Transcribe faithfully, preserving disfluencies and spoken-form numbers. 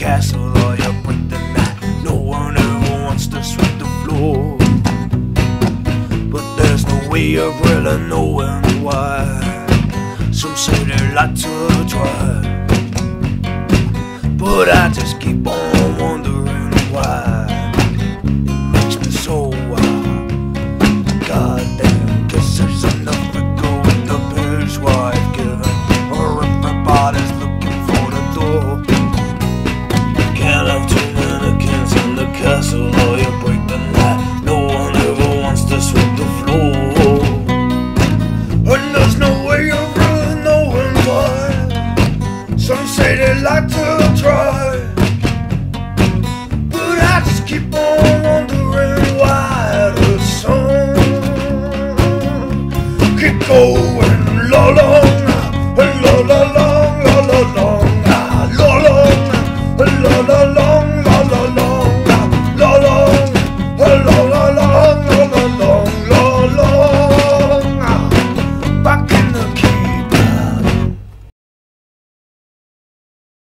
castle or you break the night. No one ever wants to sweep the floor, but there's no way of really knowing why. Some say they like to try, but I just keep on wondering why. It makes me so wild. Goddamn, guess there's enough to go with the page wife giving, or everybody's looking for the door. Can't have too many kids in the castle or you break the night. No one ever wants to sweep the floor, and there's no way of really knowing why. Some say they like to try, but I just keep on wondering